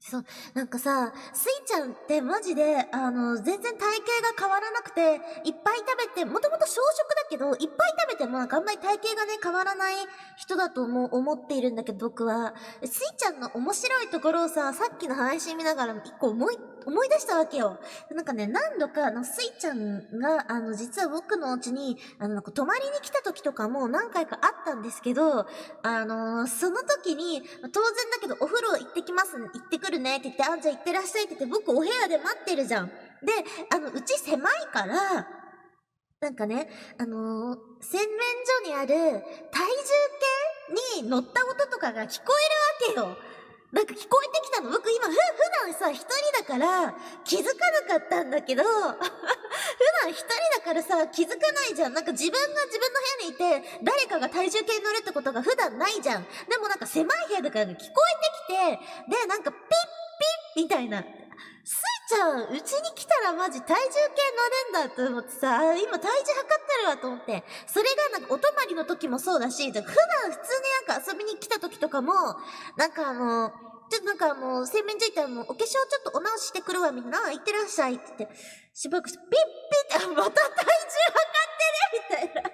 そう、なんかさ、スイちゃんってマジで、全然体型が変わらなくて、いっぱい食べて、もともと小食だけど、いっぱい食べてもなんかあんまり体型がね、変わらない人だと思っているんだけど、僕は。スイちゃんの面白いところをさ、さっきの配信見ながら一個思い出したわけよ。なんかね、何度か、スイちゃんが、実は僕のお家に、なんか泊まりに来た時とかも何回かあったんですけど、その時に、当然だけどお風呂行ってきます、行ってくるねって言って、じゃあ行ってらっしゃいって言って、僕お部屋で待ってるじゃん。で、うち狭いから、なんかね、洗面所にある体重計に乗った音とかが聞こえるわけよ。なんか聞こえてきたの。僕今普段さ、一人だから気づかなかったんだけど、普段一人だからさ、気づかないじゃん。なんか自分が自分の部屋にいて、誰かが体重計に乗るってことが普段ないじゃん。でもなんか狭い部屋だから聞こえてきて、で、なんかピッピッみたいな。スイちゃん、うちに来たらマジ体重計乗れんだと思ってさ、今体重測ってるわと思って。それがなんかお泊まりの時もそうだし、普段普通になんか遊びに来た時とかも、なんかちょっとなんか洗面所行ったらお化粧ちょっとお直ししてくるわ、みんな。行ってらっしゃいって言って、しばらくして、ピッピッって、また体重測ってるみたいな。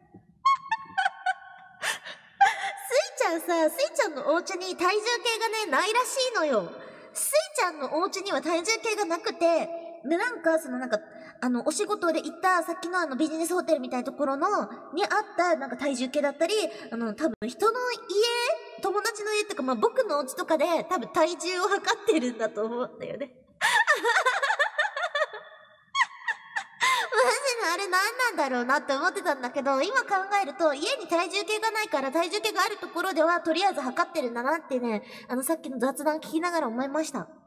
スイちゃんのお家に体重計がね、ないらしいのよ。スイちゃんのお家には体重計がなくて、で、なんか、お仕事で行ったさっきのビジネスホテルみたいなところにあったなんか体重計だったり、多分人の家、友達の家ってか、まあ、僕のお家とかで多分体重を測ってるんだと思うんだよね。マジであれ何なんだろうなって思ってたんだけど、今考えると家に体重計がないから体重計があるところではとりあえず測ってるんだなってね、さっきの雑談聞きながら思いました。